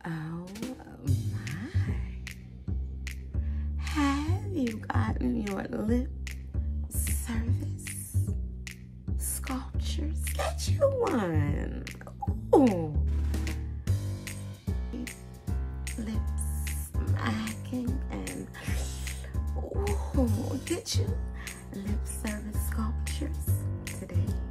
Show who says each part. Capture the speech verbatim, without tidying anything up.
Speaker 1: Oh my. Have you gotten your lip service sculptures? Get you one. Ooh. Lips smacking and ooh, get you lip service sculptures today.